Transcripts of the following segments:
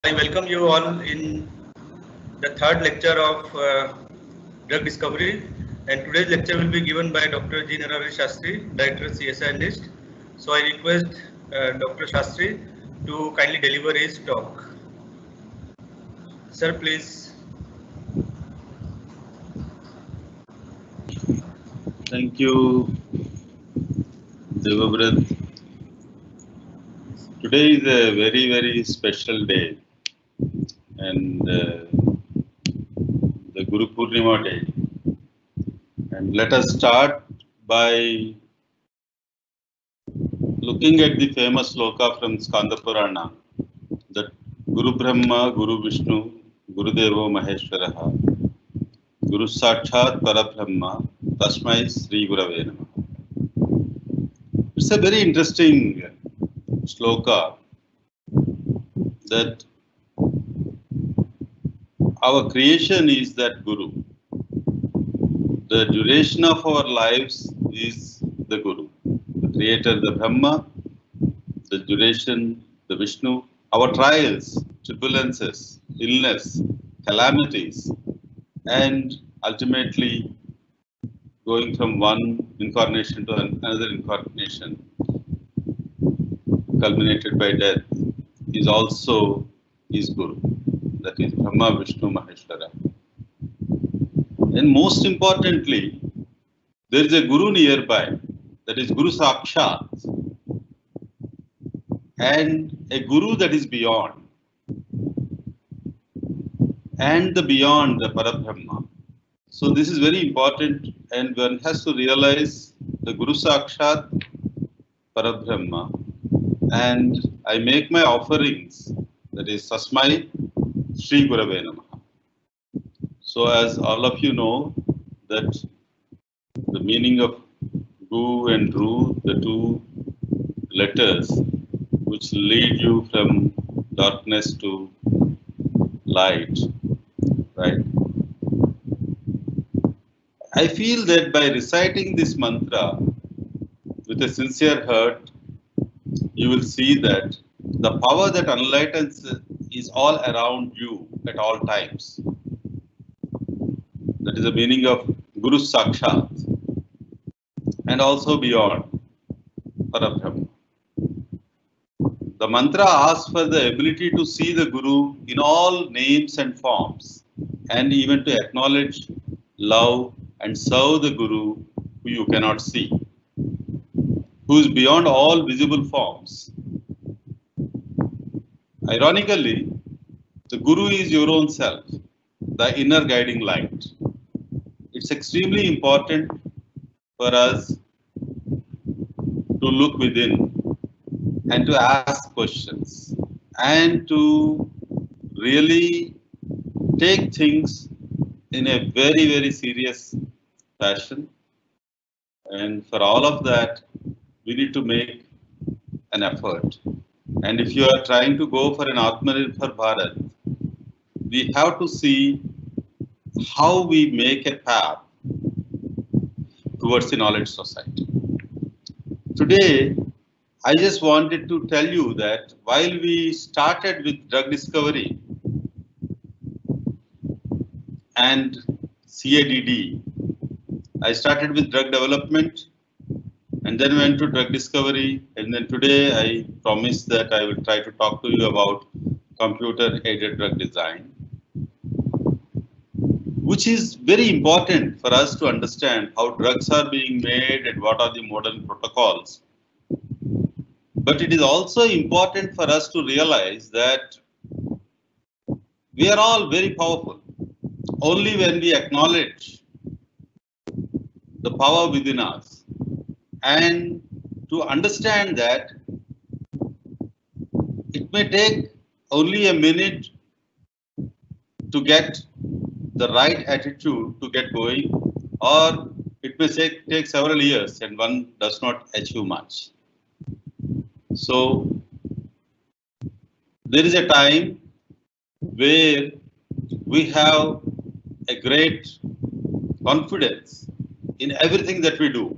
I welcome you all in the third lecture of drug discovery, and today's lecture will be given by Dr. G. Narari Shastri, Director CSI Analyst. So I request Dr. Shastri to kindly deliver his talk. Sir, please. Thank you, Devabrat. Today is a very, very special day, and the Guru Purnima day. And let us start by looking at the famous sloka from Skanda Purana that Guru Brahma, Guru Vishnu, Guru Devo Maheshwaraha, Guru Sakshat Parabrahma, Tasmai Sri Gurave Namaha. It's a very interesting sloka that our creation is that Guru. The duration of our lives is the Guru. The Creator, the Brahma, the duration, the Vishnu. Our trials, turbulences, illness, calamities, and ultimately going from one incarnation to another incarnation, culminated by death, is also his Guru. That is Brahma, Vishnu, Maheshwara. And most importantly, there is a Guru nearby, that is Guru Sakshat, and a Guru that is beyond, and the beyond, the Parabrahma. So this is very important, and one has to realize the Guru Sakshat, Parabrahma, and I make my offerings, that is Tasmai Sri Gurave Namaha. So as all of you know, that the meaning of Gu and Ru, the two letters which lead you from darkness to light, right? I feel that by reciting this mantra with a sincere heart, you will see that the power that enlightens is all around you at all times. That is the meaning of Guru Sakshat, and also beyond, Parabrahma. The mantra asks for the ability to see the Guru in all names and forms, and even to acknowledge, love, and serve the Guru who you cannot see, who is beyond all visible forms. Ironically, the Guru is your own self, the inner guiding light. It's extremely important for us to look within and to ask questions and to really take things in a very, very serious fashion. And for all of that, we need to make an effort. And if you are trying to go for an Atmanirbhar Bharat, we have to see how we make a path towards the knowledge society. Today, I just wanted to tell you that while we started with drug discovery and CADD, I started with drug development and then went to drug discovery, and then today I promised that I will try to talk to you about computer-aided drug design, which is very important for us to understand how drugs are being made and what are the modern protocols. But it is also important for us to realize that we are all very powerful. Only when we acknowledge the power within us and to understand that it may take only a minute to get the right attitude to get going, or it may take several years and one does not achieve much. So there is a time where we have a great confidence in everything that we do.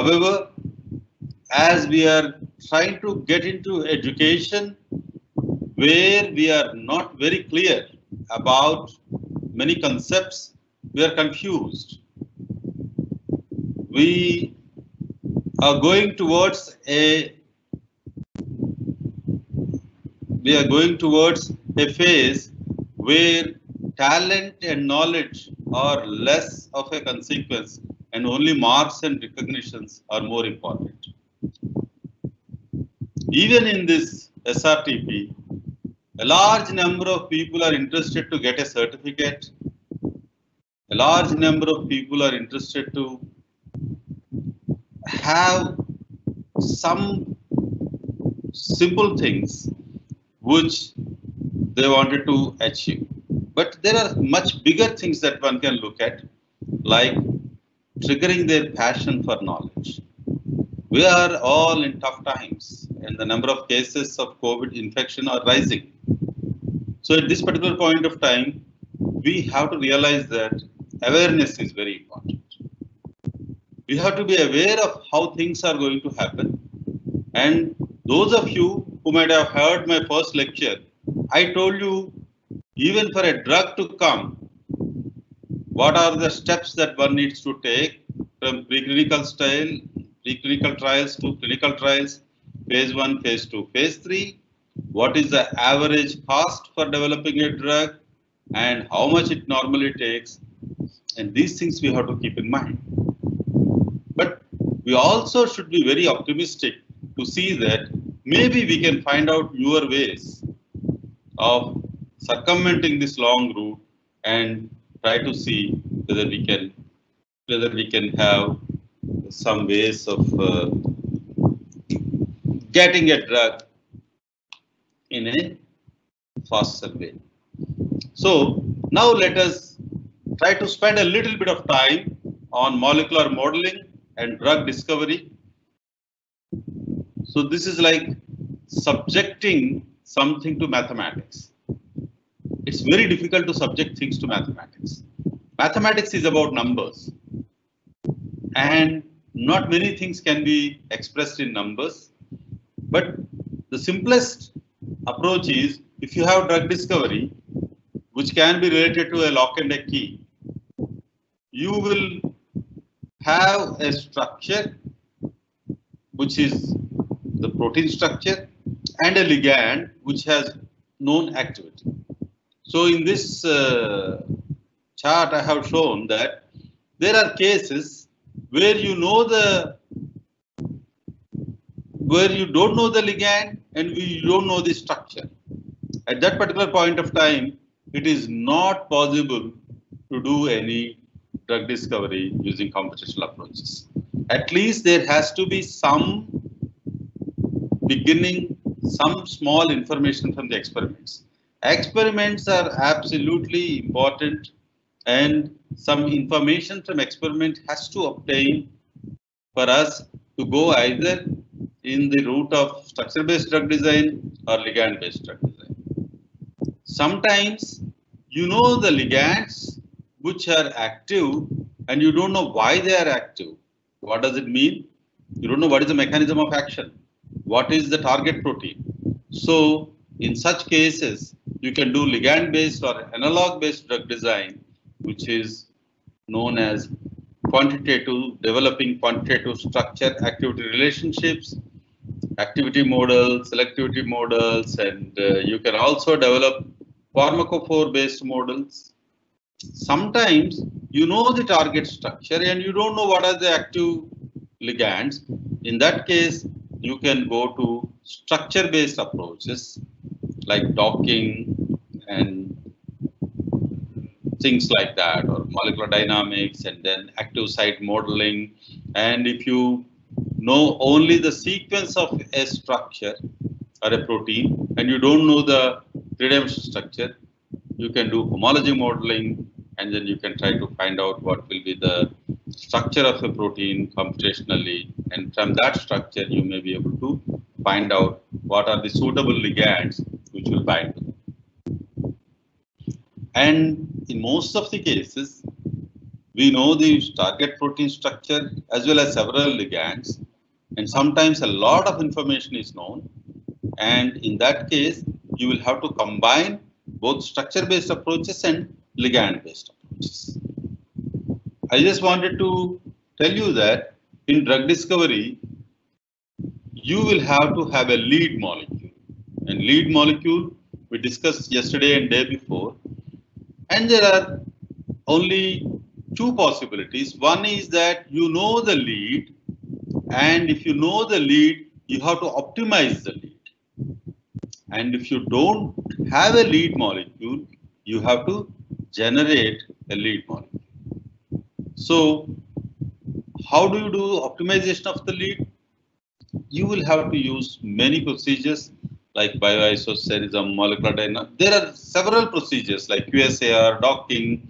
However, as we are trying to get into education, where we are not very clear about many concepts, we are confused. We are going towards a phase where talent and knowledge are less of a consequence and only marks and recognitions are more important. Even in this SRTP, a large number of people are interested to get a certificate. A large number of people are interested to have some simple things which they wanted to achieve. But there are much bigger things that one can look at, like triggering their passion for knowledge. We are all in tough times and the number of cases of COVID infection are rising. So at this particular point of time, we have to realize that awareness is very important. We have to be aware of how things are going to happen. And those of you who might have heard my first lecture, I told you, even for a drug to come, what are the steps that one needs to take from preclinical trials to clinical trials, phase 1, phase 2, phase 3, what is the average cost for developing a drug and how much it normally takes, and these things we have to keep in mind. But we also should be very optimistic to see that maybe we can find out newer ways of circumventing this long route and try to see whether we can have some ways of getting a drug in a faster way. So now let us try to spend a little bit of time on molecular modeling and drug discovery. So this is like subjecting something to mathematics. It's very difficult to subject things to mathematics. Mathematics is about numbers, and not many things can be expressed in numbers. But the simplest approach is, if you have drug discovery, which can be related to a lock and a key, you will have a structure, which is the protein structure, and a ligand, which has known activity. So in this chart, I have shown that there are cases where you don't know the ligand and you don't know the structure. At that particular point of time, it is not possible to do any drug discovery using computational approaches. At least there has to be some beginning, some small information from the experiments. Experiments are absolutely important, and some information from experiment has to obtain for us to go either in the route of structure-based drug design or ligand-based drug design. Sometimes you know the ligands which are active and you don't know why they are active. What does it mean? You don't know what is the mechanism of action. What is the target protein? So in such cases, you can do ligand-based or analog-based drug design, which is known as developing quantitative structure activity relationships, activity models, selectivity models, and you can also develop pharmacophore-based models. Sometimes you know the target structure and you don't know what are the active ligands. In that case, you can go to structure-based approaches like docking and things like that, or molecular dynamics, and then active site modeling. And if you know only the sequence of a structure or a protein and you don't know the three-dimensional structure, you can do homology modeling, and then you can try to find out what will be the structure of a protein computationally, and from that structure you may be able to find out what are the suitable ligands which will bind to them. And in most of the cases, we know the target protein structure as well as several ligands, and sometimes a lot of information is known, and in that case you will have to combine both structure-based approaches and ligand-based approaches. I just wanted to tell you that in drug discovery, you will have to have a lead molecule. And lead molecule we discussed yesterday and day before. And there are only two possibilities. One is that you know the lead, and if you know the lead, you have to optimize the lead. And if you don't have a lead molecule, you have to generate a lead molecule. So, how do you do optimization of the lead? You will have to use many procedures like bioisosterism, molecular dynamics. There are several procedures like QSAR, docking,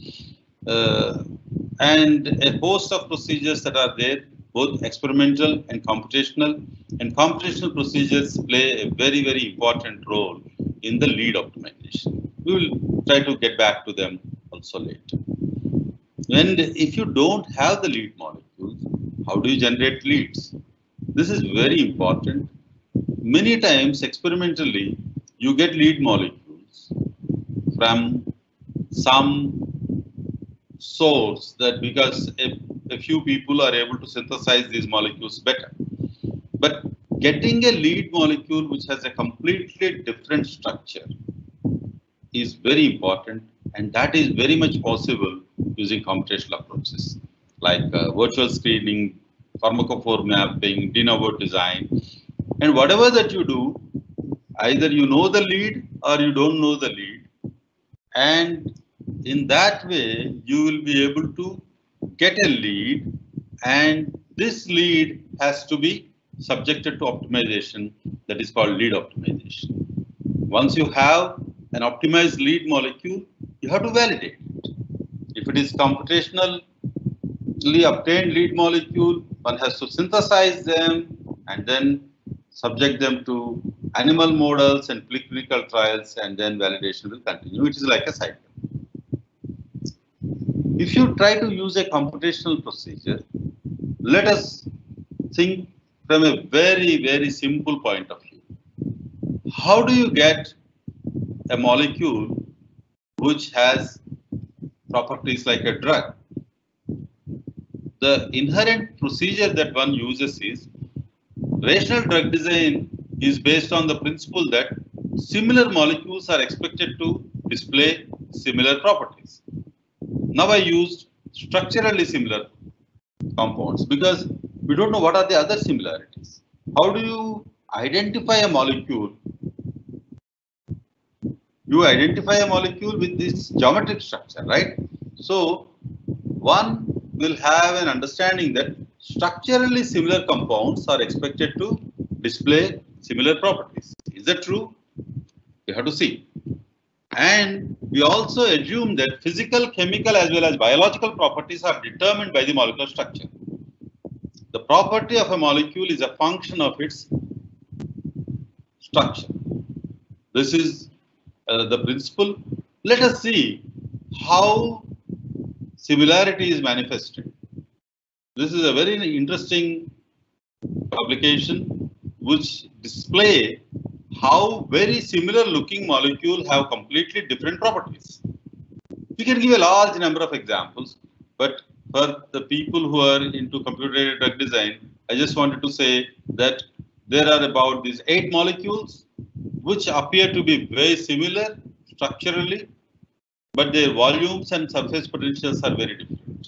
and a host of procedures that are there, both experimental and computational. And computational procedures play a very, very important role in the lead optimization. We will try to get back to them also later. And if you don't have the lead molecules, how do you generate leads? This is very important. Many times experimentally, you get lead molecules from some source that because a few people are able to synthesize these molecules better. But getting a lead molecule which has a completely different structure is very important, and that is very much possible using computational approaches like virtual screening, pharmacophore mapping, de novo design. And whatever that you do, either you know the lead or you don't know the lead. And in that way, you will be able to get a lead, and this lead has to be subjected to optimization that is called lead optimization. Once you have an optimized lead molecule, you have to validate it. If it is computationally obtained lead molecule, one has to synthesize them and then subject them to animal models and preclinical trials, and then validation will continue. It is like a cycle. If you try to use a computational procedure, let us think from a very, very simple point of view. How do you get a molecule which has properties like a drug? The inherent procedure that one uses is rational drug design is based on the principle that similar molecules are expected to display similar properties. Now I used structurally similar compounds because we don't know what are the other similarities. How do you identify a molecule? You identify a molecule with this geometric structure, right? So one will have an understanding that structurally similar compounds are expected to display similar properties. Is that true? You have to see. And we also assume that physical, chemical, as well as biological properties are determined by the molecular structure. The property of a molecule is a function of its structure. This is the principle. Let us see how similarity is manifested. This is a very interesting publication which display how very similar looking molecules have completely different properties. We can give a large number of examples, but for the people who are into computer-aided drug design, I just wanted to say that there are about these 8 molecules which appear to be very similar structurally, but their volumes and surface potentials are very different.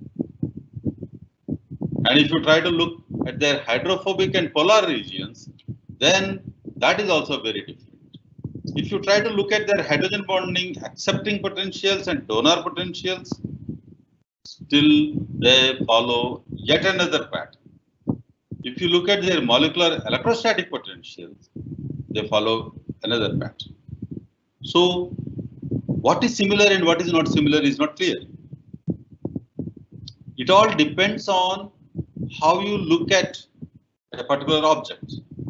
And if you try to look at their hydrophobic and polar regions, then that is also very different. If you try to look at their hydrogen bonding, accepting potentials and donor potentials, still they follow yet another pattern. If you look at their molecular electrostatic potentials, they follow another pattern. So what is similar and what is not similar is not clear. It all depends on how you look at a particular object.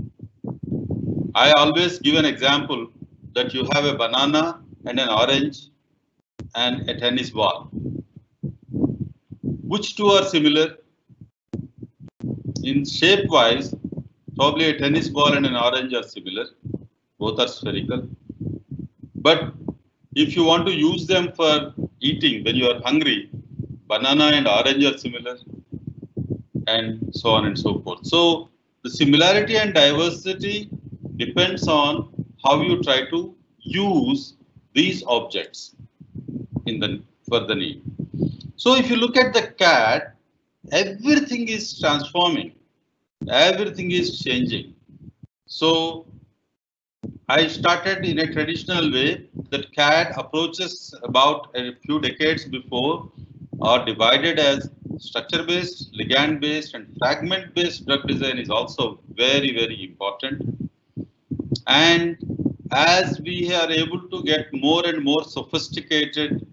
I always give an example that you have a banana and an orange and a tennis ball. Which two are similar? In shape wise, probably a tennis ball and an orange are similar. Both are spherical. But if you want to use them for eating when you are hungry, banana and orange are similar, and so on and so forth. So the similarity and diversity depends on how you try to use these objects for the need. So if you look at the cat, everything is transforming, everything is changing. So I started in a traditional way that CAD approaches about a few decades before are divided as structure-based, ligand-based, and fragment-based drug design is also very, very important. And as we are able to get more and more sophisticated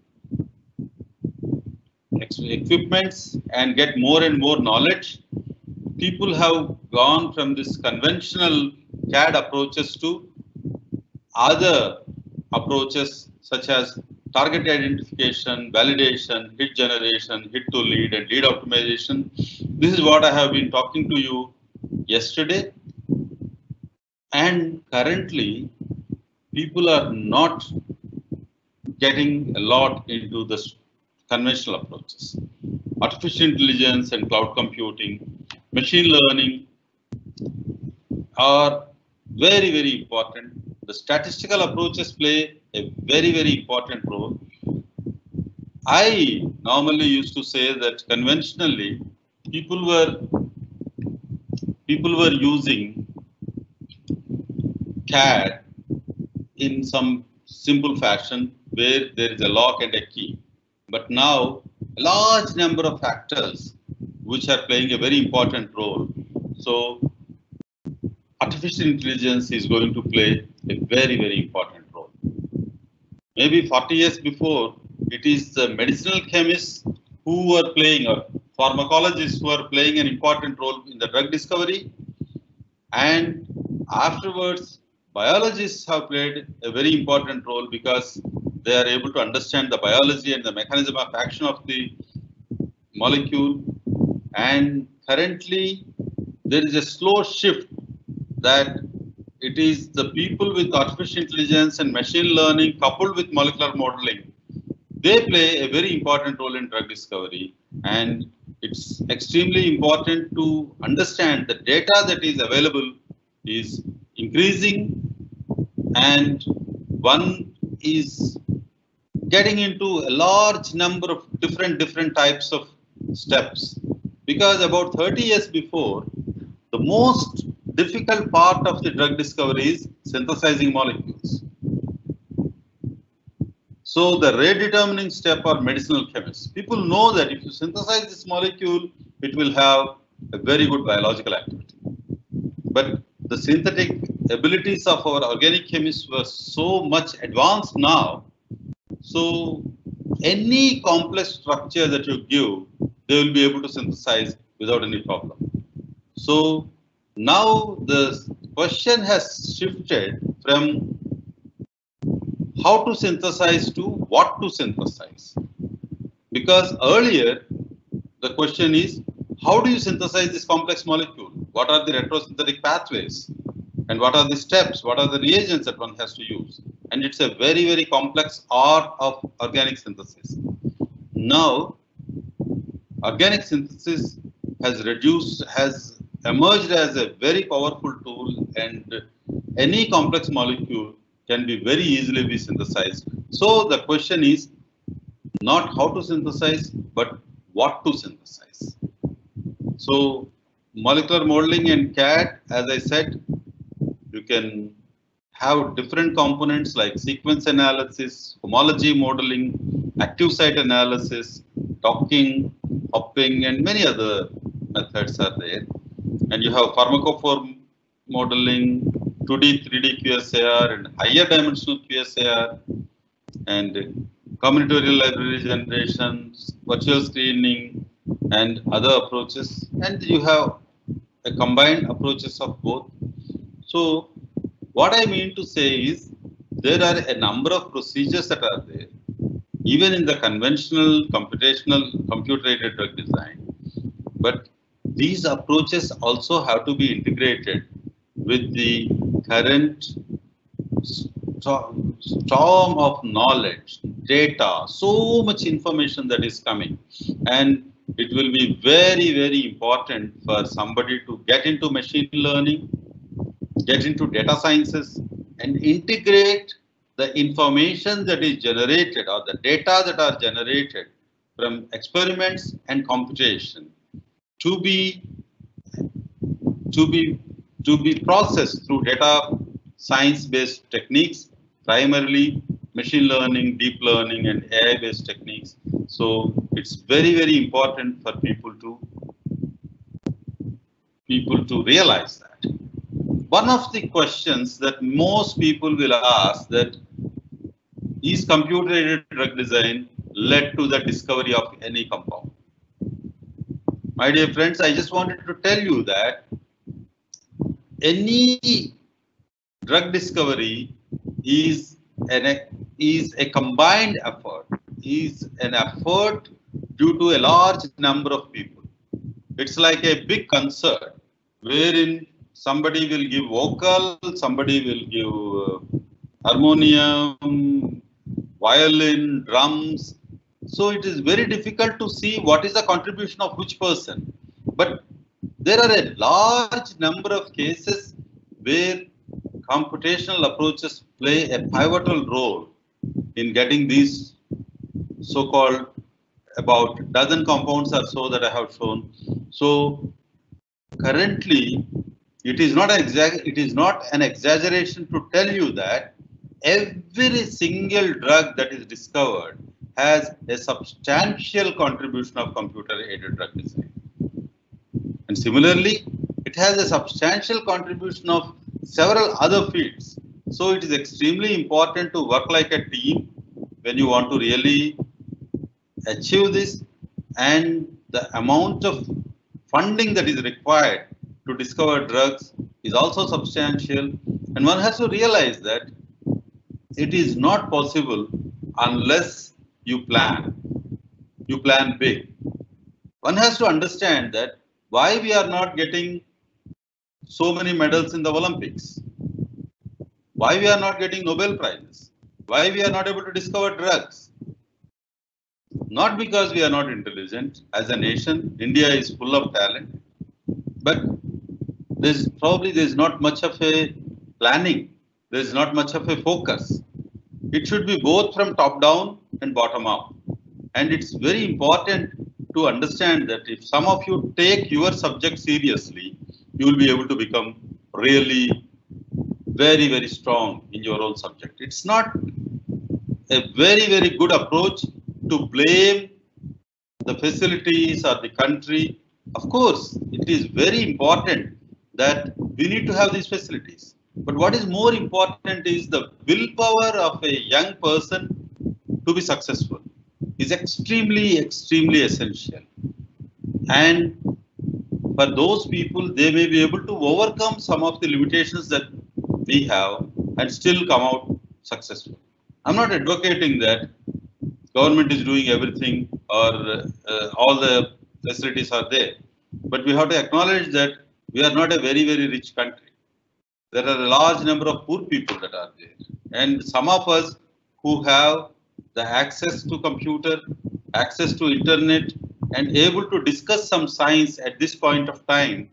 equipments and get more and more knowledge, people have gone from this conventional CAD approaches to other approaches such as target identification, validation, hit generation, hit to lead, and lead optimization. This is what I have been talking to you yesterday. And currently, people are not getting a lot into the conventional approaches. Artificial intelligence and cloud computing, machine learning are very, very important. The statistical approaches play a very, very important role. I normally used to say that conventionally people were using CAD in some simple fashion where there is a lock and a key. But now a large number of factors which are playing a very important role. So artificial intelligence is going to play a very, very important role. Maybe 40 years before, it is the medicinal chemists who were playing, or pharmacologists who are playing an important role in the drug discovery. And afterwards, biologists have played a very important role because they are able to understand the biology and the mechanism of action of the molecule. And currently, there is a slow shift that it is the people with artificial intelligence and machine learning coupled with molecular modeling. They play a very important role in drug discovery, and it's extremely important to understand the data that is available is increasing, and one is getting into a large number of different types of steps, because about 30 years before, the most difficult part of the drug discovery is synthesizing molecules. So the rate determining step are medicinal chemists. People know that if you synthesize this molecule, it will have a very good biological activity. But the synthetic abilities of our organic chemists were so much advanced now. So any complex structure that you give, they will be able to synthesize without any problem. So now the question has shifted from how to synthesize to what to synthesize. Because earlier, the question is, how do you synthesize this complex molecule? What are the retrosynthetic pathways? And what are the steps? What are the reagents that one has to use? And it's a very, very complex art of organic synthesis. Now, organic synthesis has emerged as a very powerful tool, and any complex molecule can be very easily be synthesized. So the question is not how to synthesize, but what to synthesize. So molecular modeling and CAD, as I said, you can have different components like sequence analysis, homology modeling, active site analysis, docking, hopping, and many other methods are there. And you have pharmacophore modeling, 2D, 3D QSAR, and higher dimensional QSAR, and combinatorial library generation, virtual screening, and other approaches. And you have a combined approaches of both. So what I mean to say is there are a number of procedures that are there, even in the conventional computational computer-aided drug design. But these approaches also have to be integrated with the current storm of knowledge, data, so much information that is coming, and it will be very, very important for somebody to get into machine learning, get into data sciences, and integrate the information that is generated or the data that are generated from experiments and computation to be processed through data science-based techniques, primarily machine learning, deep learning, and AI-based techniques. So it's very, very important for people to realize that. One of the questions that most people will ask that is computer-aided drug design led to the discovery of any compound? My dear friends, I just wanted to tell you that any drug discovery is a combined effort, is an effort due to a large number of people. It's like a big concert wherein somebody will give vocal, somebody will give harmonium, violin, drums. So it is very difficult to see what is the contribution of which person. But there are a large number of cases where computational approaches play a pivotal role in getting these so-called about a dozen compounds or so that I have shown. So currently, it is not an exaggeration to tell you that every single drug that is discovered has a substantial contribution of computer-aided drug design. And similarly, it has a substantial contribution of several other fields. So it is extremely important to work like a team when you want to really achieve this, and the amount of funding that is required to discover drugs is also substantial. And one has to realize that it is not possible unless you plan big. One has to understand that why we are not getting so many medals in the Olympics, why we are not getting Nobel Prizes, why we are not able to discover drugs. Not because we are not intelligent. As a nation, India is full of talent, but there's not much of a planning. There's not much of a focus. It should be both from top down and bottom up. And it's very important to understand that if some of you take your subject seriously, you will be able to become really very, very strong in your own subject. It's not a very, very good approach to blame the facilities or the country. Of course, it is very important that we need to have these facilities. But what is more important is the willpower of a young person to be successful is extremely, extremely essential. And for those people, they may be able to overcome some of the limitations that we have and still come out successful. I'm not advocating that government is doing everything or all the facilities are there. But we have to acknowledge that we are not a very, very rich country. There are a large number of poor people that are there. And some of us who have the access to computer, access to internet, and able to discuss some science at this point of time,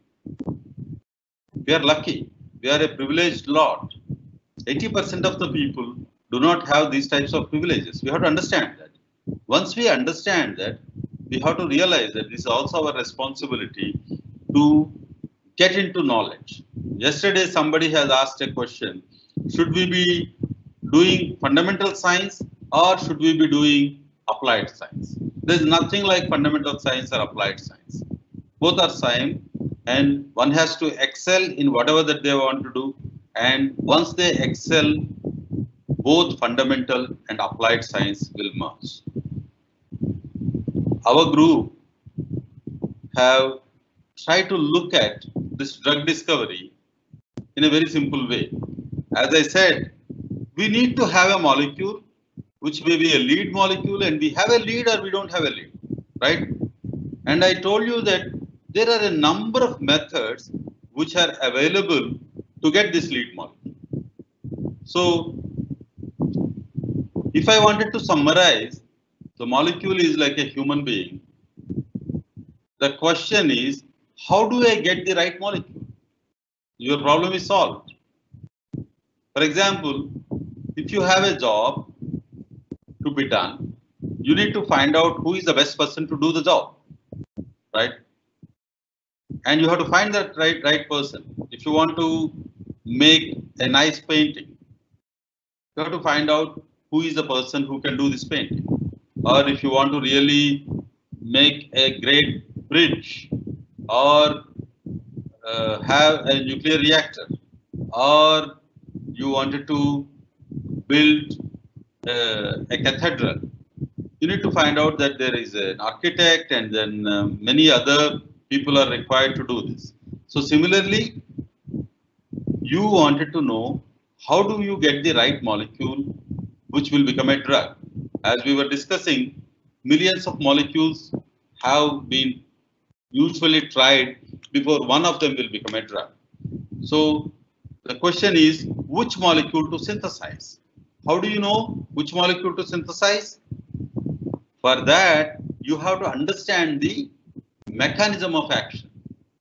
we are lucky. We are a privileged lot. 80% of the people do not have these types of privileges. We have to understand that. Once we understand that, we have to realize that this is also our responsibility to get into knowledge. Yesterday, somebody has asked a question, should we be doing fundamental science or should we be doing applied science? There's nothing like fundamental science or applied science. Both are same, and one has to excel in whatever that they want to do. And once they excel, both fundamental and applied science will merge. Our group have tried to look at this drug discovery in a very simple way. As I said, we need to have a molecule which may be a lead molecule, and we have a lead or we don't have a lead, right? And I told you that there are a number of methods which are available to get this lead molecule. So If I wanted to summarize, the molecule is like a human being. The question is, how do I get the right molecule? Your problem is solved. For example, if you have a job to be done, you need to find out who is the best person to do the job, right? And you have to find that right person. If you want to make a nice painting, you have to find out who is the person who can do this painting. Or if you want to really make a great bridge, or have a nuclear reactor, or you wanted to build a cathedral, you need to find out that there is an architect, and then many other people are required to do this. So similarly, you wanted to know how do you get the right molecule which will become a drug. As we were discussing, millions of molecules have been usually tried before one of them will become a drug. So the question is, which molecule to synthesize? How do you know which molecule to synthesize? For that, you have to understand the mechanism of action.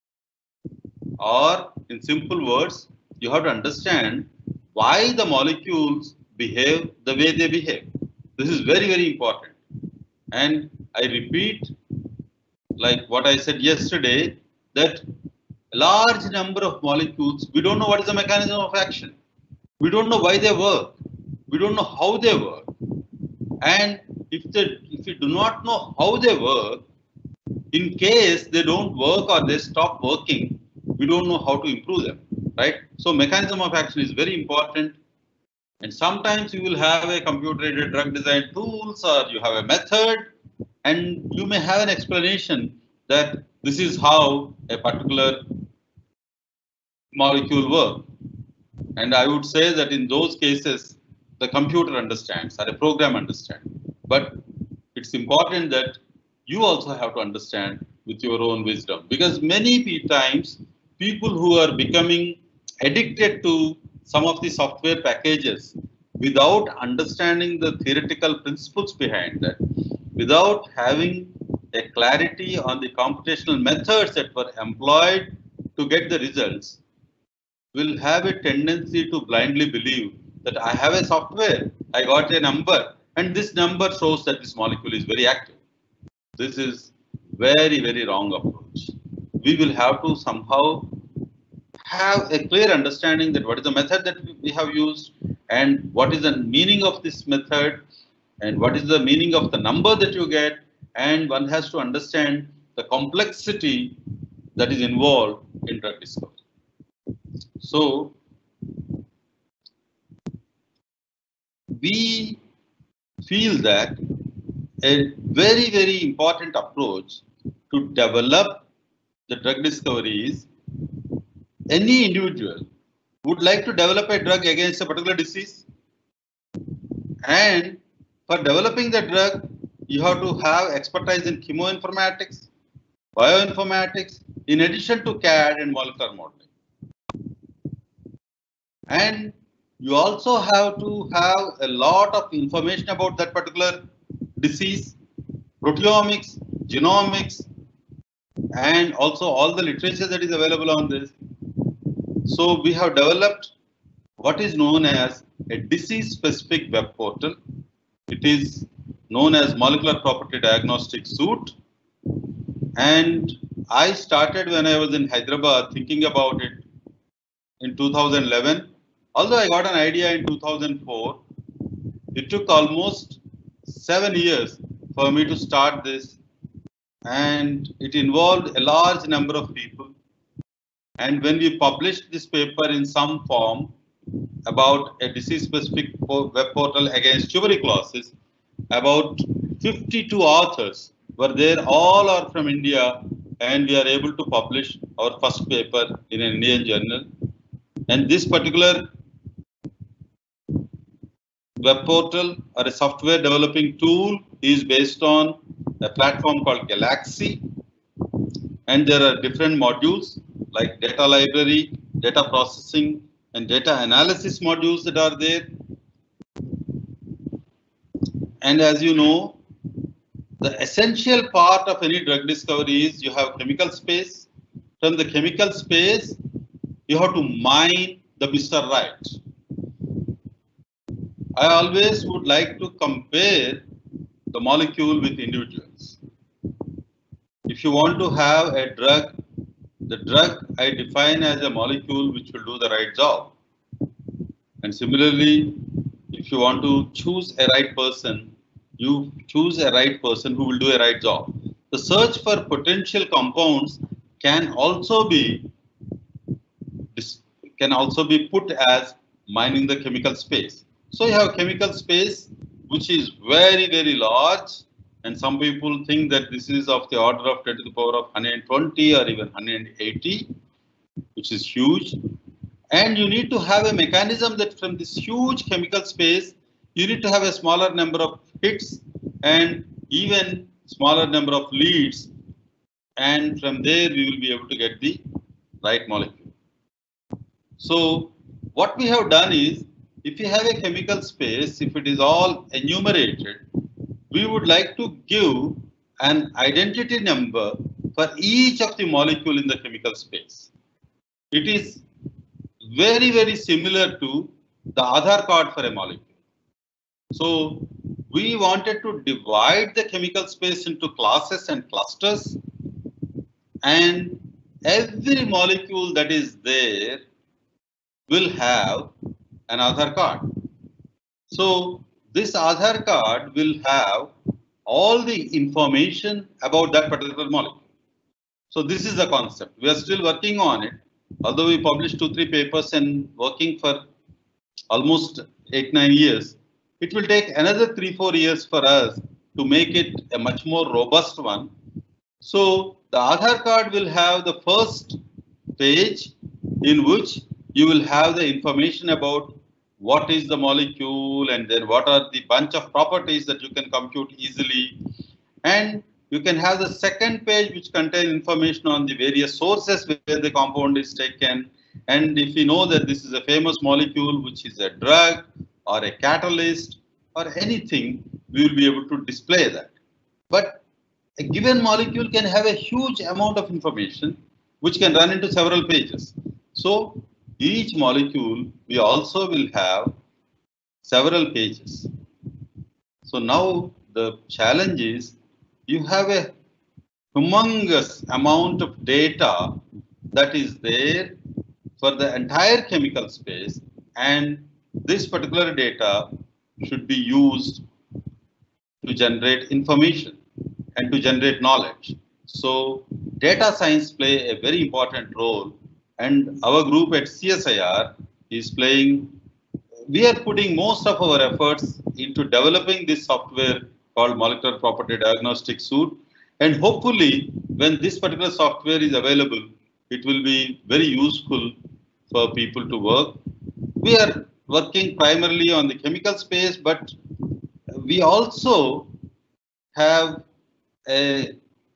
Or in simple words, you have to understand why the molecules behave the way they behave. This is very, very important. And I repeat, like what I said yesterday, that a large number of molecules, we don't know what is the mechanism of action. We don't know why they work. We don't know how they work. And if we do not know how they work, in case they don't work or they stop working, we don't know how to improve them, right? So mechanism of action is very important. And sometimes you will have a computer-aided drug design tools, or you have a method, and you may have an explanation that this is how a particular molecule works. And I would say that in those cases, the computer understands or a program understands. But it's important that you also have to understand with your own wisdom, because many times people who are becoming addicted to some of the software packages without understanding the theoretical principles behind that, without having a clarity on the computational methods that were employed to get the results, will have a tendency to blindly believe that I have a software, I got a number, and this number shows that this molecule is very active. This is very, very wrong approach. We will have to somehow have a clear understanding that what is the method that we have used, and what is the meaning of this method, and what is the meaning of the number that you get, and one has to understand the complexity that is involved in drug discovery. So we feel that a very, very important approach to develop the drug discovery is, any individual would like to develop a drug against a particular disease, and for developing the drug, you have to have expertise in chemoinformatics, bioinformatics, in addition to CAD and molecular modeling. And you also have to have a lot of information about that particular disease, proteomics, genomics, and also all the literature that is available on this. So we have developed what is known as a disease-specific web portal. It is known as Molecular Property Diagnostic Suite. And I started when I was in Hyderabad thinking about it in 2011. Although I got an idea in 2004, it took almost 7 years for me to start this, and it involved a large number of people. And when we published this paper in some form about a disease-specific web portal against tuberculosis, about 52 authors were there, all are from India, and we are able to publish our first paper in an Indian journal. And this particular web portal or a software developing tool is based on a platform called Galaxy, and there are different modules like data library, data processing, and data analysis modules that are there. And as you know, the essential part of any drug discovery is you have chemical space. From the chemical space, you have to mine the Mr. Right. I always would like to compare the molecule with individuals. If you want to have a drug, the drug I define as a molecule which will do the right job. And similarly, if you want to choose a right person, you choose a right person who will do a right job. The search for potential compounds can also be put as mining the chemical space. So you have chemical space which is very, very large, and some people think that this is of the order of 10 to the power of 120 or even 180, which is huge. And you need to have a mechanism that from this huge chemical space, you need to have a smaller number of hits and even smaller number of leads. And from there, we will be able to get the right molecule. So what we have done is, if you have a chemical space, if it is all enumerated, we would like to give an identity number for each of the molecule in the chemical space. It is very, very similar to the Aadhaar card for a molecule. So we wanted to divide the chemical space into classes and clusters, and every molecule that is there will have an Aadhaar card. So this Aadhaar card will have all the information about that particular molecule. So this is the concept. We are still working on it. Although we published 2-3 papers and working for almost 8-9 years, it will take another 3-4 years for us to make it a much more robust one. So the Aadhaar card will have the first page in which you will have the information about what is the molecule and then what are the bunch of properties that you can compute easily. And you can have the second page which contains information on the various sources where the compound is taken. And if you know that this is a famous molecule which is a drug or a catalyst or anything, we will be able to display that. But a given molecule can have a huge amount of information which can run into several pages. So each molecule we also will have several pages. So now the challenge is, you have a humongous amount of data that is there for the entire chemical space, and this particular data should be used to generate information and to generate knowledge. So data science play a very important role, and our group at CSIR is playing, we are putting most of our efforts into developing this software called Molecular Property Diagnostic Suite. And hopefully, when this particular software is available, it will be very useful for people to work. We are working primarily on the chemical space, but we also have a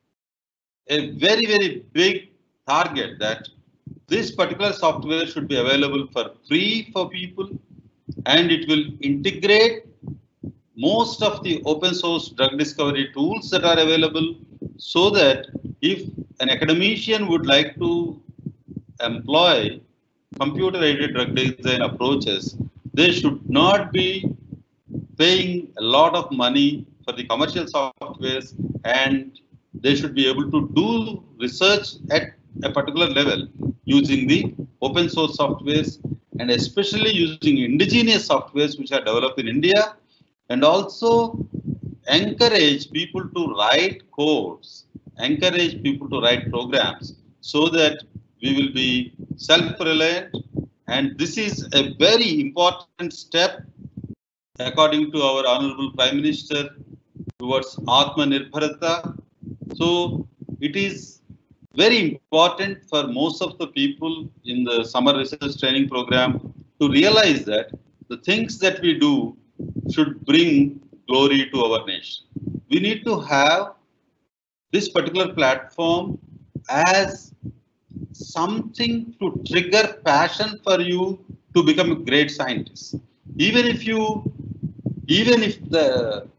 very, very big target that this particular software should be available for free for people, and it will integrate most of the open source drug discovery tools that are available, so that if an academician would like to employ computer-aided drug design approaches, they should not be paying a lot of money for the commercial softwares, and they should be able to do research at a particular level using the open source softwares, and especially using indigenous softwares which are developed in India, and also encourage people to write codes, encourage people to write programs, so that we will be self-reliant. And this is a very important step, according to our Honorable Prime Minister, towards Atmanirbharata. So it is very important for most of the people in the summer research training program to realize that the things that we do should bring glory to our nation. We need to have this particular platform as something to trigger passion for you to become a great scientist. Even if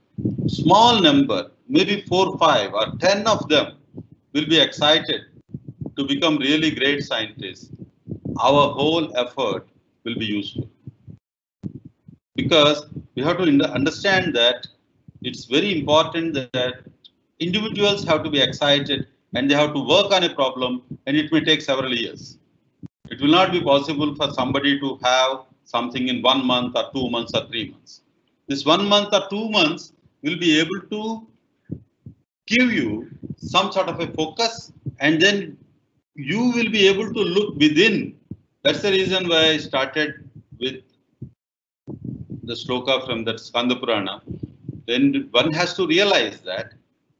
small number, maybe 4, 5 or 10 of them will be excited to become really great scientists, our whole effort will be useful. Because we have to understand that it's very important that individuals have to be excited and they have to work on a problem, and it may take several years. It will not be possible for somebody to have something in 1 month or 2 months or 3 months. This 1 month or 2 months will be able to give you some sort of a focus, and then you will be able to look within. That's the reason why I started with the shloka from that Skanda Purana. Then one has to realize that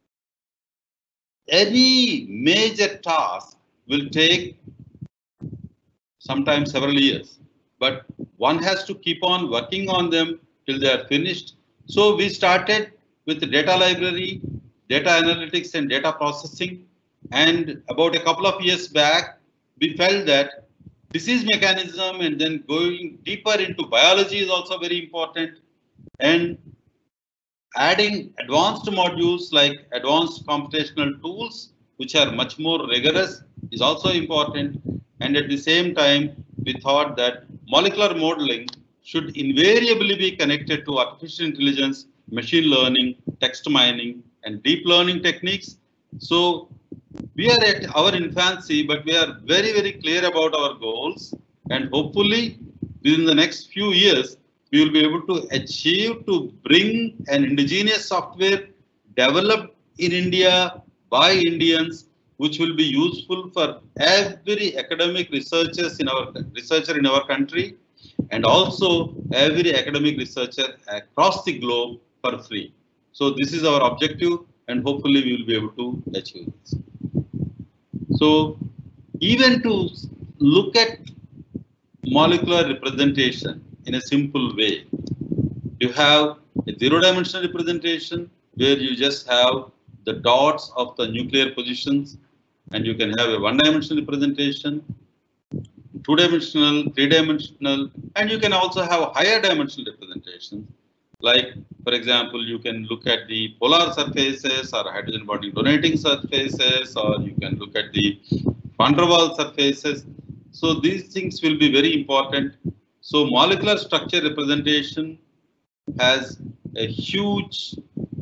any major task will take sometimes several years, but one has to keep on working on them till they are finished. So we started with the data library, data analytics and data processing, and about a couple of years back, we felt that disease mechanism and then going deeper into biology is also very important, and adding advanced modules like advanced computational tools, which are much more rigorous, is also important. And at the same time, we thought that molecular modeling should invariably be connected to artificial intelligence, machine learning, text mining, and deep learning techniques. So we are at our infancy, but we are very, very clear about our goals. And hopefully, within the next few years, we will be able to achieve to bring an indigenous software developed in India by Indians, which will be useful for every academic researcher in our country, and also every academic researcher across the globe for free. So this is our objective, and hopefully we will be able to achieve this. So even to look at molecular representation in a simple way, you have a zero-dimensional representation where you just have the dots of the nuclear positions, and you can have a one-dimensional representation, two-dimensional, three-dimensional, and you can also have higher dimensional representation. Like, for example, you can look at the polar surfaces or hydrogen bonding donating surfaces, or you can look at the van der Waals surfaces. So these things will be very important. So molecular structure representation has a huge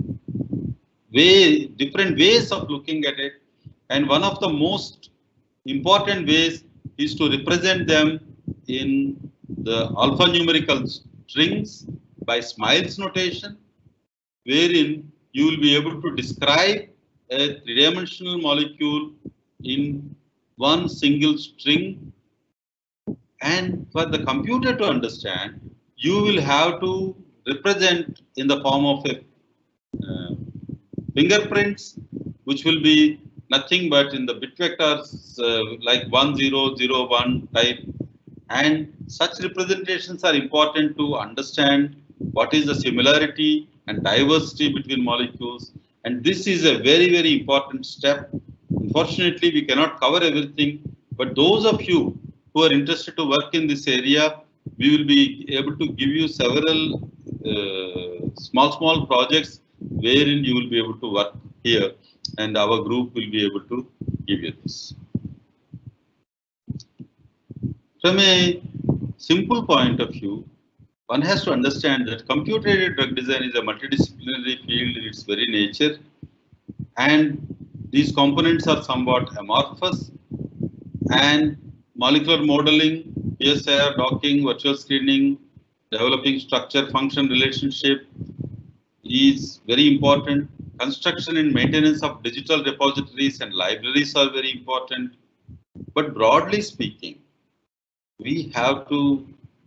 way, different ways of looking at it. And one of the most important ways is to represent them in the alphanumerical strings by Smiles notation, wherein you will be able to describe a three-dimensional molecule in one single string. And for the computer to understand, you will have to represent in the form of a fingerprints, which will be nothing but in the bit vectors like 1001 type. And such representations are important to understand what is the similarity and diversity between molecules. And this is a very, very important step. Unfortunately, we cannot cover everything, but those of you who are interested to work in this area, we will be able to give you several small projects wherein you will be able to work here, and our group will be able to give you this. From a simple point of view, one has to understand that computer-aided drug design is a multidisciplinary field in its very nature, and these components are somewhat amorphous, and molecular modeling, PSR, docking, virtual screening, developing structure-function relationship is very important. Construction and maintenance of digital repositories and libraries are very important. But broadly speaking, we have to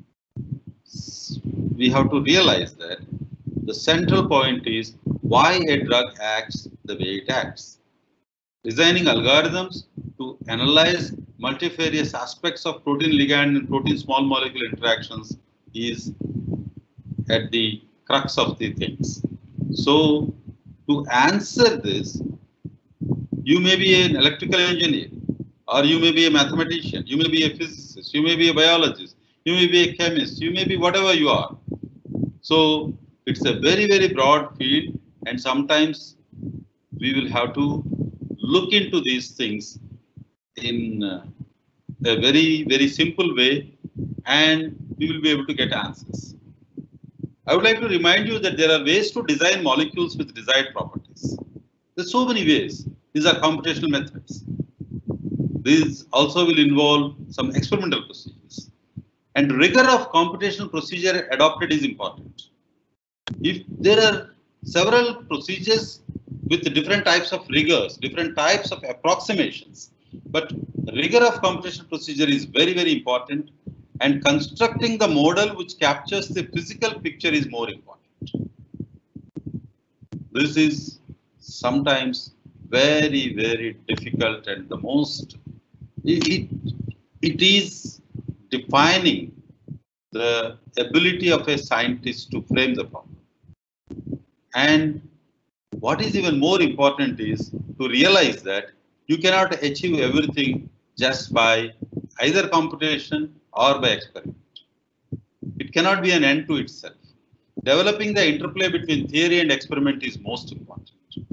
realize that the central point is why a drug acts the way it acts. Designing algorithms to analyze multifarious aspects of protein ligand and protein small molecule interactions is at the crux of the things. So to answer this, you may be an electrical engineer, or you may be a mathematician, you may be a physicist, you may be a biologist, you may be a chemist, you may be whatever you are. So it's a very, very broad field, and sometimes we will have to look into these things in a very simple way, and we will be able to get answers. I would like to remind you that there are ways to design molecules with desired properties. There's so many ways. These are computational methods. These also will involve some experimental procedures. And rigor of computational procedure adopted is important. If there are several procedures with different types of rigors, different types of approximations, but rigor of computational procedure is very important, and constructing the model which captures the physical picture is more important. This is sometimes very difficult, and the most it is defining the ability of a scientist to frame the problem. And what is even more important is to realize that you cannot achieve everything just by either computation or by experiment. It cannot be an end to itself. Developing the interplay between theory and experiment is most important.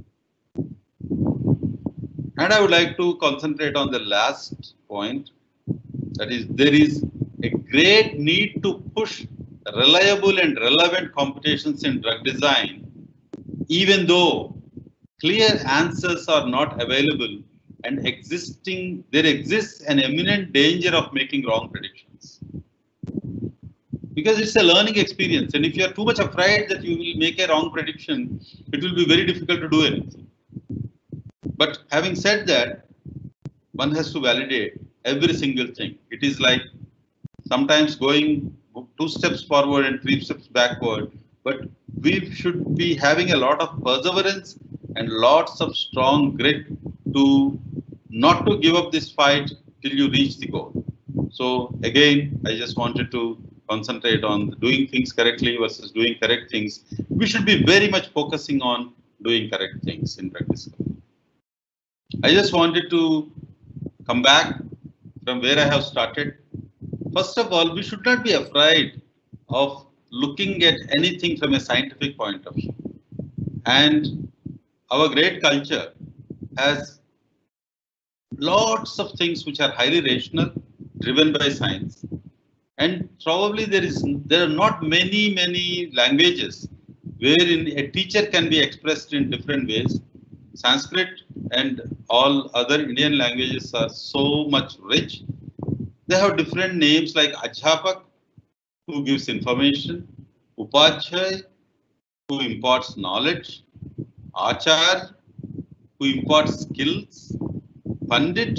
And I would like to concentrate on the last point. That is, there is a great need to push reliable and relevant computations in drug design, even though clear answers are not available and there exists an imminent danger of making wrong predictions. Because it's a learning experience, and if you are too much afraid that you will make a wrong prediction, it will be very difficult to do anything. But having said that, one has to validate every single thing. It is like sometimes going 2 steps forward and 3 steps backward, but we should be having a lot of perseverance and lots of strong grit to not to give up this fight till you reach the goal. So again, I just wanted to concentrate on doing things correctly versus doing correct things. We should be very much focusing on doing correct things in drug discovery. I just wanted to come back from where I have started. First of all, we should not be afraid of looking at anything from a scientific point of view. And our great culture has lots of things which are highly rational, driven by science. And probably there are not many languages wherein a teacher can be expressed in different ways. Sanskrit and all other Indian languages are so much rich. They have different names like Adhyapak, who gives information, Upadhyay, who imparts knowledge, Achar, who imparts skills, Pandit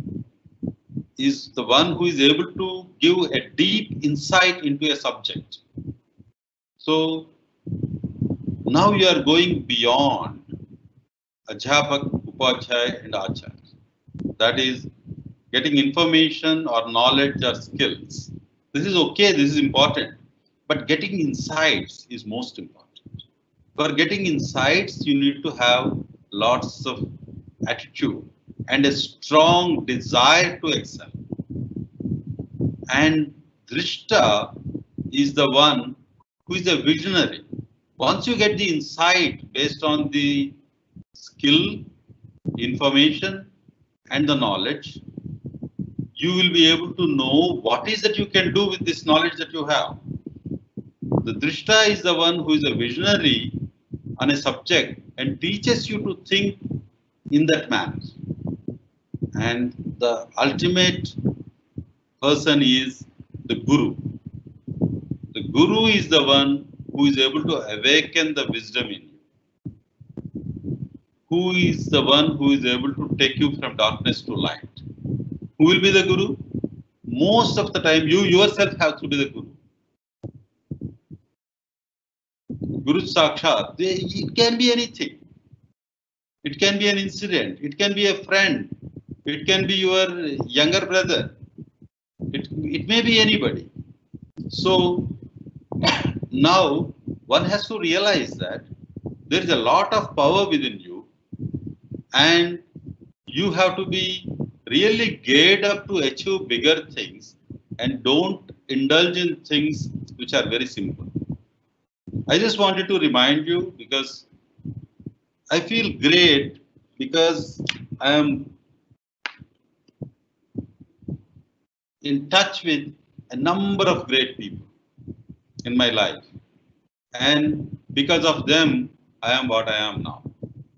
is the one who is able to give a deep insight into a subject. So now you are going beyond Adhyapak, Upadhyay and Achar. That is getting information or knowledge or skills. This is okay, this is important, but getting insights is most important. For getting insights, you need to have lots of attitude and a strong desire to excel. And Drishta is the one who is a visionary. Once you get the insight based on the skill, information, and the knowledge, you will be able to know what is that you can do with this knowledge that you have. The Drishta is the one who is a visionary on a subject and teaches you to think in that manner. And the ultimate person is the Guru. The Guru is the one who is able to awaken the wisdom in you. Who is the one who is able to take you from darkness to light? Who will be the Guru? Most of the time, you yourself have to be the Guru. Guru Sakshat, it can be anything. It can be an incident. It can be a friend. It can be your younger brother. It may be anybody. So now one has to realize that there is a lot of power within you, and you have to be really geared up to achieve bigger things and don't indulge in things which are very simple. I just wanted to remind you, because I feel great because I am in touch with a number of great people in my life. And because of them, I am what I am now.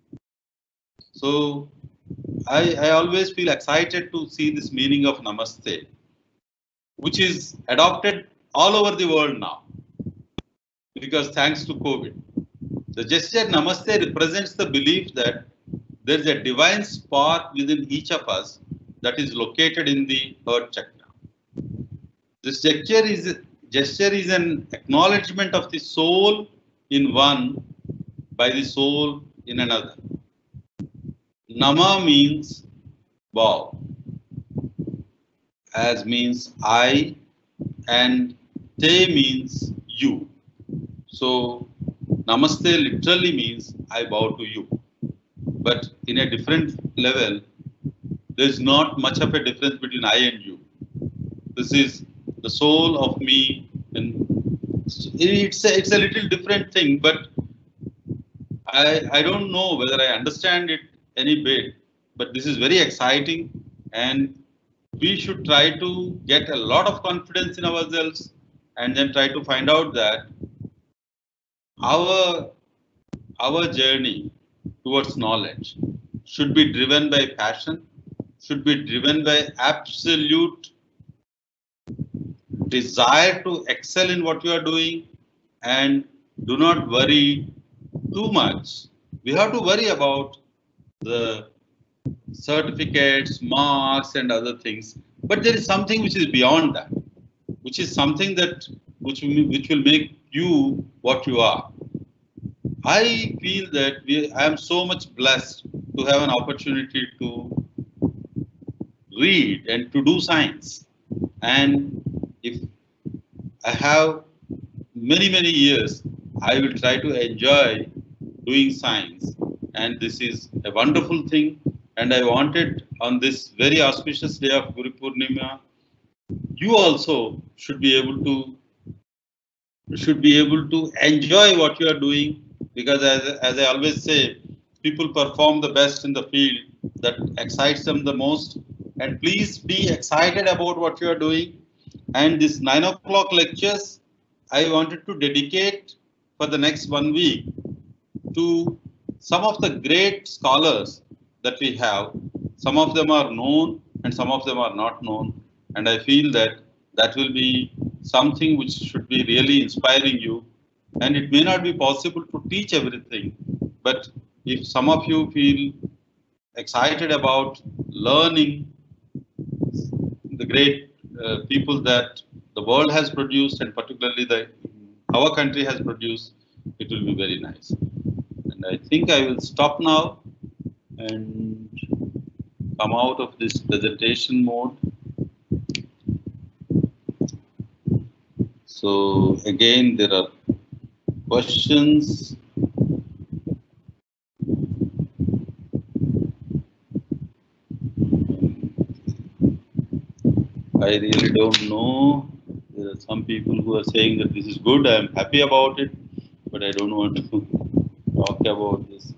So I always feel excited to see this meaning of Namaste, which is adopted all over the world now, because thanks to COVID. The gesture Namaste represents the belief that there is a divine spark within each of us that is located in the heart chakra. This gesture is an acknowledgement of the soul in one by the soul in another. Nama means bow, as means I, and te means you. So Namaste literally means I bow to you. But in a different level, there is not much of a difference between I and you. This is the soul of me, and it's a little different thing, but I don't know whether I understand it any bit, but this is very exciting, and we should try to get a lot of confidence in ourselves and then try to find out that our journey towards knowledge should be driven by passion, should be driven by absolute desire to excel in what you are doing, and do not worry too much. We have to worry about the certificates, marks, and other things, but there is something which is beyond that, which is something that which will make you what you are. I feel that I am so much blessed to have an opportunity to read and to do science, and if I have many years, I will try to enjoy doing science, and this is a wonderful thing. And I wanted on this very auspicious day of Guru Purnima, you also should be able to enjoy what you are doing, because as I always say, people perform the best in the field that excites them the most. And please be excited about what you are doing. And this 9 o'clock lectures, I wanted to dedicate for the next 1 week to some of the great scholars that we have. Some of them are known and some of them are not known. And I feel that that will be something which should be really inspiring you. And it may not be possible to teach everything, but if some of you feel excited about learning the great people that the world has produced, and particularly our country has produced, it will be very nice. And I think I will stop now and come out of this presentation mode. So again, there are questions. I really don't know. There are some people who are saying that this is good. I am happy about it, but I don't want to talk about this.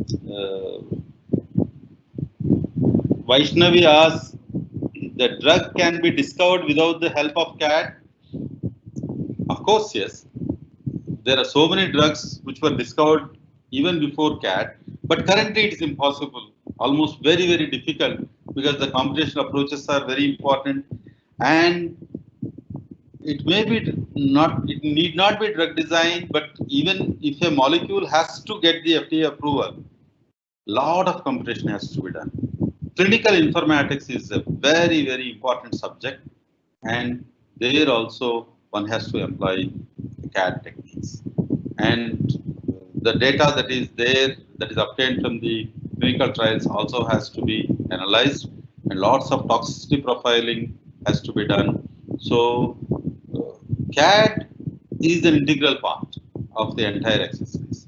Vaishnavi asks, the drug can be discovered without the help of CAD? Of course, yes. There are so many drugs which were discovered even before CAD, but currently it is impossible, almost very difficult, because the computational approaches are very important, and it need not be drug design, but even if a molecule has to get the FDA approval, lot of computation has to be done. Clinical informatics is a very important subject, and there also one has to employ CAD techniques. And the data that is there, that is obtained from the clinical trials, also has to be analyzed, and lots of toxicity profiling has to be done. So CAD is an integral part of the entire exercise.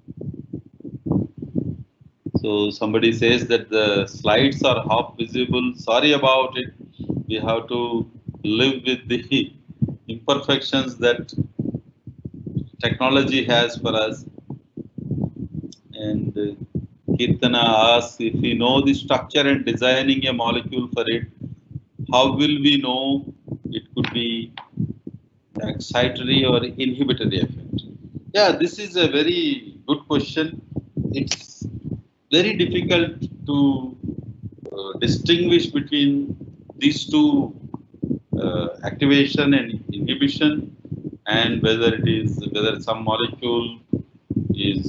So somebody says that the slides are half visible. Sorry about it. We have to live with the imperfections that technology has for us. And Kirtana asks, if we know the structure and designing a molecule for it, how will we know it could be excitatory or inhibitory effect? Yeah, this is a very good question. It's very difficult to distinguish between these two activation and inhibition, and whether some molecule is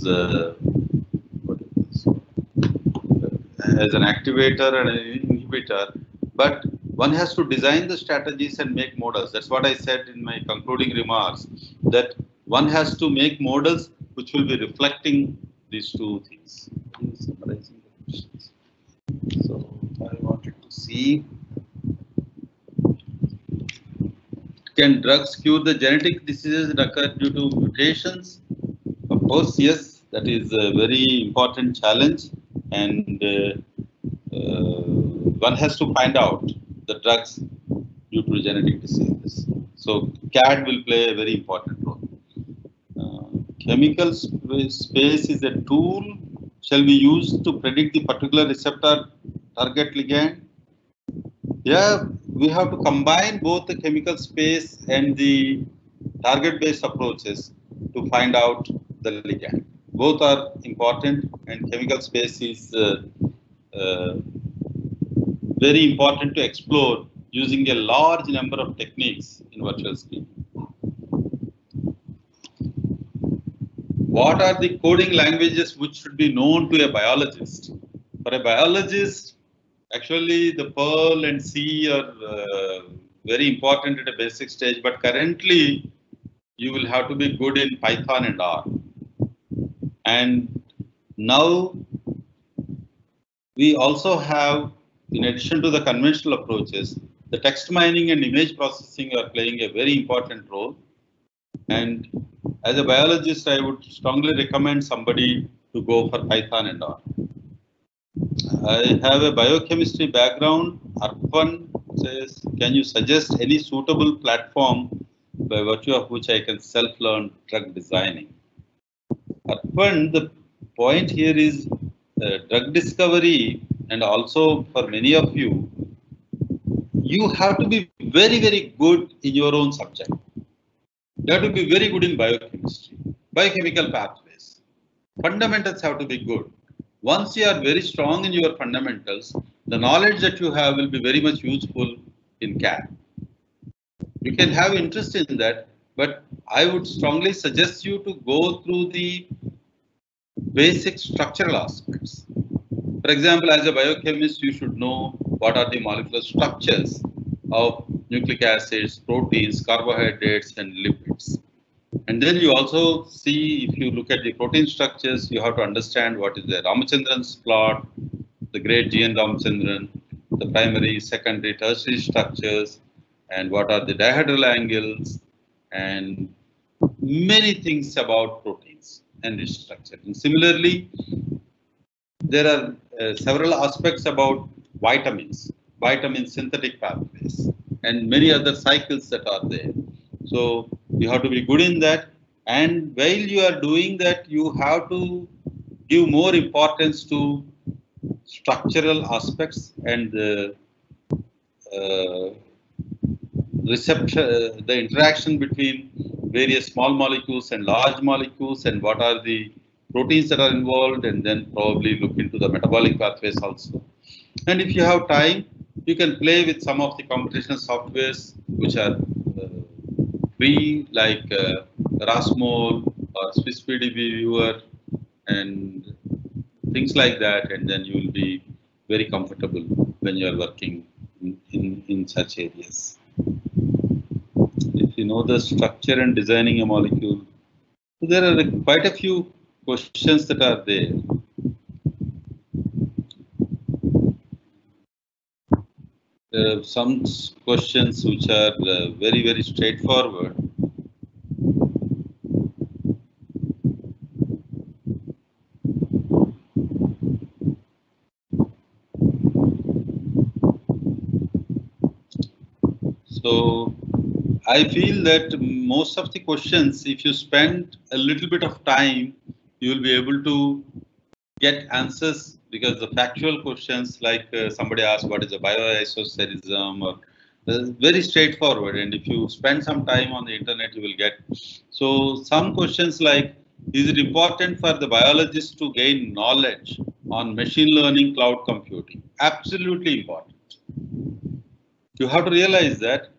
as an activator and an inhibitor, but one has to design the strategies and make models. That's what I said in my concluding remarks, that one has to make models which will be reflecting these two things. Summarizing the questions. So I wanted to see, can drugs cure the genetic diseases that occur due to mutations? Of course, yes, that is a very important challenge, and one has to find out the drugs due to genetic diseases. So CAD will play a very important role. Chemical space is a tool shall be used to predict the particular receptor target ligand. Yeah, we have to combine both the chemical space and the target-based approaches to find out the ligand. Both are important, and chemical space is very important to explore using a large number of techniques in virtual screening. What are the coding languages which should be known to a biologist? For a biologist, actually the Perl and C are very important at a basic stage, but currently you will have to be good in Python and R. And now we also have, in addition to the conventional approaches, the text mining and image processing are playing a very important role. And as a biologist, I would strongly recommend somebody to go for Python and R. I have a biochemistry background. Arpan says, can you suggest any suitable platform by virtue of which I can self-learn drug designing? Arpan, the point here is drug discovery, and also for many of you, you have to be very, very good in your own subject. You have to be very good in biochemistry, biochemical pathways. Fundamentals have to be good. Once you are very strong in your fundamentals, the knowledge that you have will be very much useful in CAD. You can have interest in that, but I would strongly suggest you to go through the basic structural aspects. For example, as a biochemist, you should know what are the molecular structures of nucleic acids, proteins, carbohydrates, and lipids. And then you also see, if you look at the protein structures, you have to understand what is the Ramachandran's plot, the great G.N. Ramachandran, the primary, secondary, tertiary structures, and what are the dihedral angles, and many things about proteins and its structure. And similarly, there are several aspects about vitamins, vitamin synthetic pathways, and many other cycles that are there. So you have to be good in that, and while you are doing that, you have to give more importance to structural aspects and the the interaction between various small molecules and large molecules, and what are the proteins that are involved, and then probably look into the metabolic pathways also. And if you have time, you can play with some of the computational softwares which are free, like Rasmol or SwissPDB Viewer and things like that, and then you will be very comfortable when you are working in such areas. If you know the structure and designing a molecule, so there are quite a few questions that are there. There are some questions which are very, very straightforward. So I feel that most of the questions, if you spend a little bit of time, you will be able to get answers, because the factual questions like somebody asked what is a bioisosterism, or very straightforward, and if you spend some time on the internet you will get. So some questions like, is it important for the biologist to gain knowledge on machine learning, cloud computing? Absolutely important. You have to realize that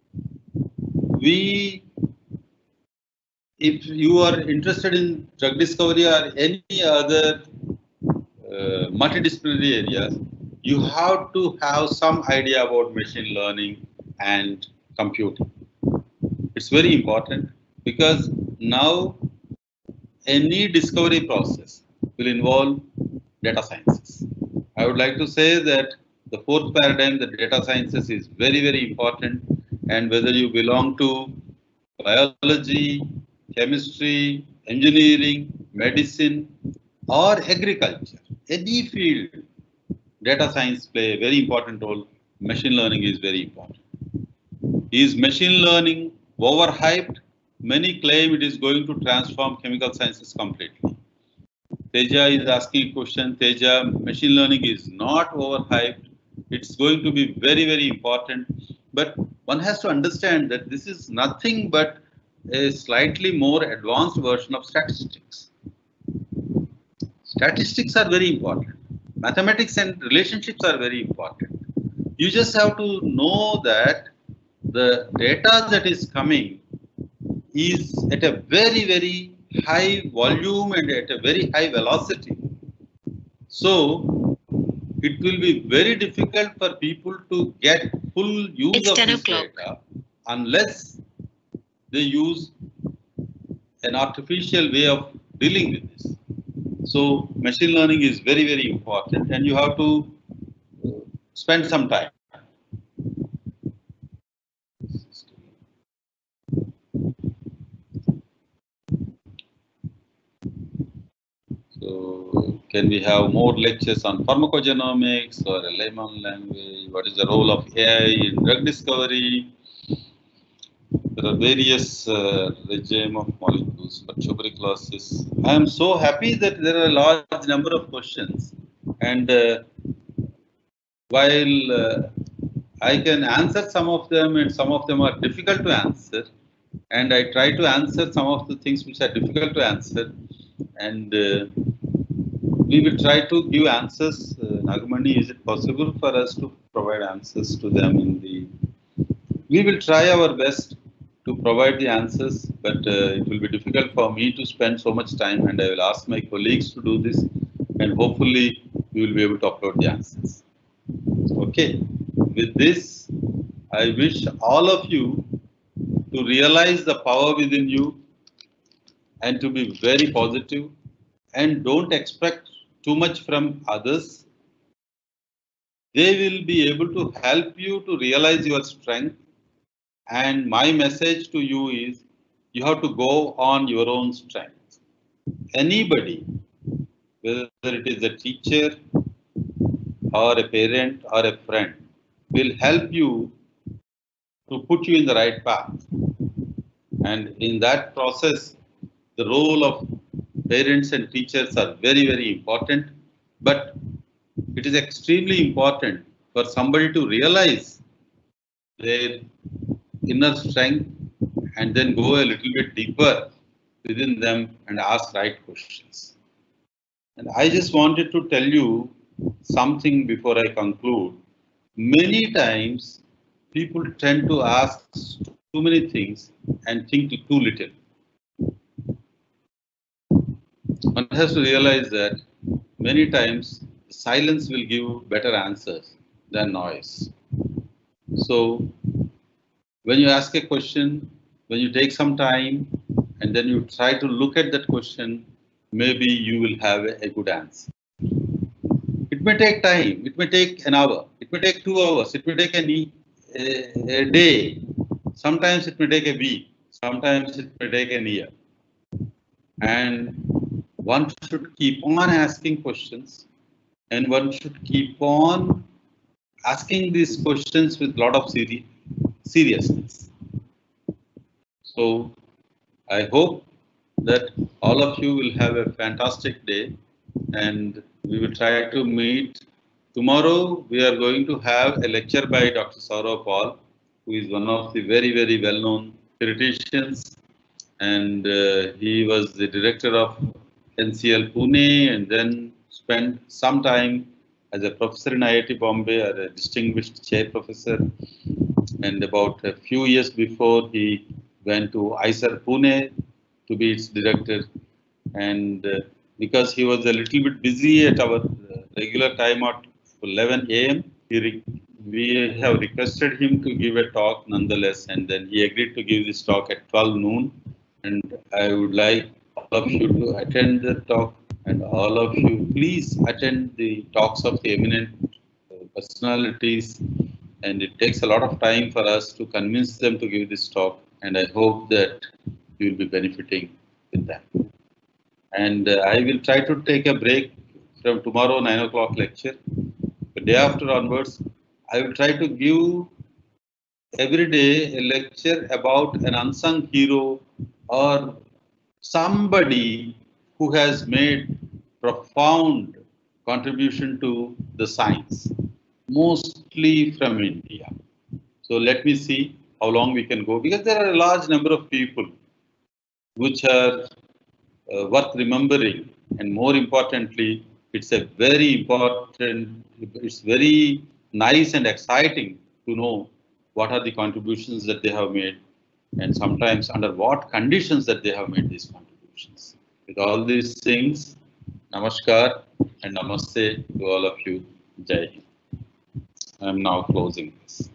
if you are interested in drug discovery or any other multidisciplinary areas, you have to have some idea about machine learning and computing. It's very important because now any discovery process will involve data sciences. I would like to say that the fourth paradigm, the data sciences, is very, very important. And whether you belong to biology, chemistry, engineering, medicine, or agriculture, any field, data science play a very important role. Machine learning is very important. Is machine learning overhyped? Many claim it is going to transform chemical sciences completely. Teja is asking a question. Teja, machine learning is not overhyped. It's going to be very, very important. But one has to understand that this is nothing but a slightly more advanced version of statistics. Statistics are very important. Mathematics and relationships are very important. You just have to know that the data that is coming is at a very, very high volume and at a very high velocity. So it will be very difficult for people to get full use of this data unless they use an artificial way of dealing with this. So machine learning is very, very important, and you have to spend some time. So can we have more lectures on pharmacogenomics or a layman language? What is the role of AI in drug discovery? There are various regime of molecules for tuberculosis. I am so happy that there are a large number of questions, and while I can answer some of them, and some of them are difficult to answer, and I try to answer some of the things which are difficult to answer, and we will try to give answers. Nagamani, is it possible for us to provide answers to them in the? We will try our best to provide the answers, but it will be difficult for me to spend so much time, and I will ask my colleagues to do this, and hopefully we will be able to upload the answers. Okay, with this, I wish all of you to realize the power within you and to be very positive, and don't expect too much from others. They will be able to help you to realize your strength. And my message to you is, you have to go on your own strength. Anybody, whether it is a teacher or a parent or a friend, will help you to put you in the right path. And in that process, the role of parents and teachers are very, very important. But it is extremely important for somebody to realize their inner strength and then go a little bit deeper within them and ask right questions. And I just wanted to tell you something before I conclude. Many times people tend to ask too many things and think too little. One has to realize that many times silence will give better answers than noise. So when you ask a question, when you take some time and then you try to look at that question, maybe you will have a good answer. It may take time, it may take an hour, it may take 2 hours, it may take a day, sometimes it may take a week, sometimes it may take a year. And one should keep on asking questions, and one should keep on asking these questions with a lot of seriousness. So I hope that all of you will have a fantastic day, and we will try to meet. Tomorrow we are going to have a lecture by Dr. Saurav Paul, who is one of the very, very well-known theoreticians, and he was the director of NCL Pune and then spent some time as a professor in IIT Bombay, as a distinguished chair professor. And about a few years before, he went to IISER Pune to be its director. And because he was a little bit busy at our regular time at 11 a.m., we have requested him to give a talk nonetheless, and then he agreed to give this talk at 12 noon. And I would like all of you to attend the talk, and all of you please attend the talks of the eminent personalities. And it takes a lot of time for us to convince them to give this talk, and I hope that you will be benefiting with that. And I will try to take a break from tomorrow 9 o'clock lecture. The day after onwards, I will try to give every day a lecture about an unsung hero or somebody who has made profound contribution to the science, mostly from India. So let me see how long we can go, because there are a large number of people which are worth remembering, and more importantly, it's very nice and exciting to know what are the contributions that they have made, and sometimes under what conditions that they have made these contributions. With all these things, namaskar and namaste to all of you. Jai Hind. I am now closing this.